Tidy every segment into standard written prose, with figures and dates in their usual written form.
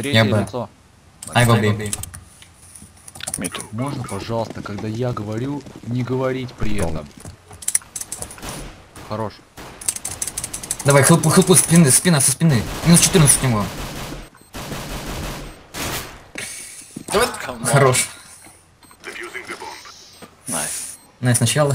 Третье лицо. Ай, бей. Можно, пожалуйста, когда я говорю, не говорить при этом. Хорош. Давай, хлопу, спина со спины. Минус 14 у него. Хорош. Найс сначала.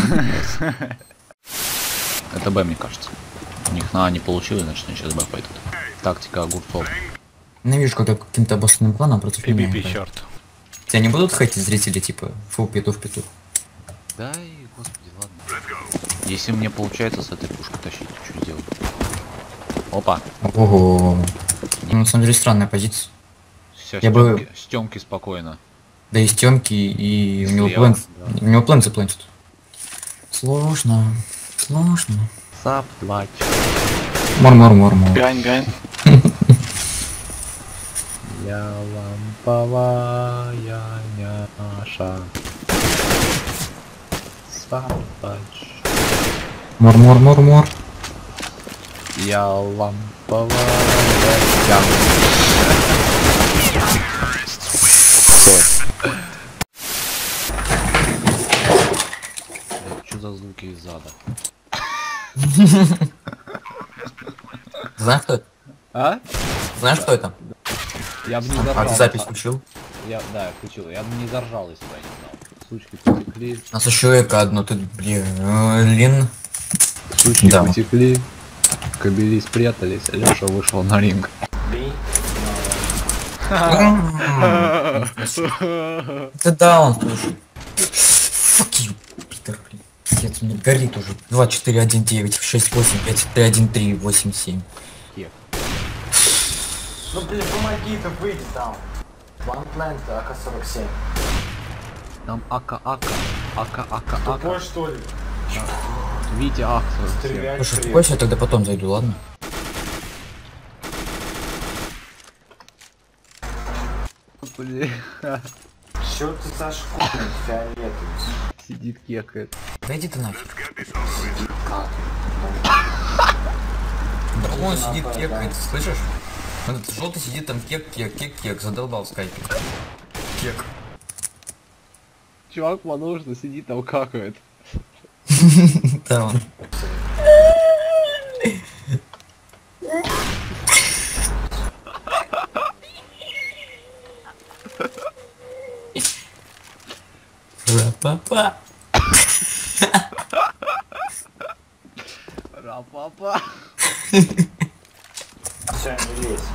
Это Б, мне кажется. У них на А не получилось, значит они сейчас Б пойдут. Тактика огурцов. Ненавижу, когда каким-то обоссанным планом против меня Пи-пи-пи, играют. черт. Тебя не будут хейтить зрители, типа, фу, петух. Да и, господи, ладно. Если мне получается с этой пушкой тащить, что делать? Опа. Ого. Ну, на самом деле странная позиция. Все, Я бы... Стёмки спокойно. Да и стёмки, и у него Слева, план... да. У него план заплатит. Сложно. Заплачь. Мор. Гань. Я ламповая няша. Заплачь. Мор. Я ламповая няша. Что за звуки из зада? Знаешь, кто это? А? Знаешь, кто это? Я бы не заржал. А ты запись включил? Да, я включил. Я бы не заржал, если бы я не знал. Сучки потекли. У нас еще эко одно, ты, блин. Сучки Да. потекли. Кобели спрятались, а Леша вышел на ринг. Ты даун, слушай. Fuck you, Питер, блин. Пиздец, мне горит уже. 2, 4, 1, 9, 6, 8, 5, 3, 1, 3, 8, 7. Ну блин, помоги, ты выйди там. Ванплент, АК-47. Там АК. Тупой что ли? Витя АК. Стрелять. Слушай, успокойся, я тогда потом зайду, ладно? Блин. Чё ты за шкурный фиолетовый? Сидит кекает. Да иди ты нафиг. Как? Да он сидит кекает, слышишь? Этот желтый сидит там кек, задолбал в скайпе. Кек. Чувак по-нужно сидит там какает. Да он. Ра-па-па. Ра-па-па. Всё, не лезь.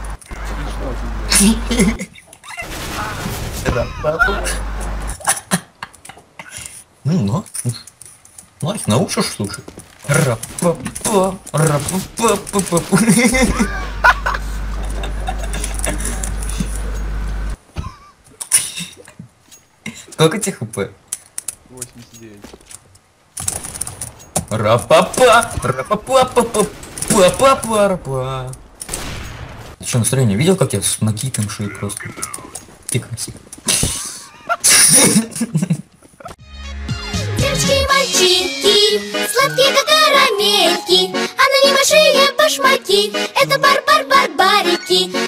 Ра-па-па. Ну, их научишь слушать? Ра-па-па. Сколько тебе хп? 89. Ра-па-па. Ты что, настроение видел, как я с макитом шию просто? Ты красив. Девочки, мальчики, сладкие как карамельки, а на ней большие башмаки. Это барбарики.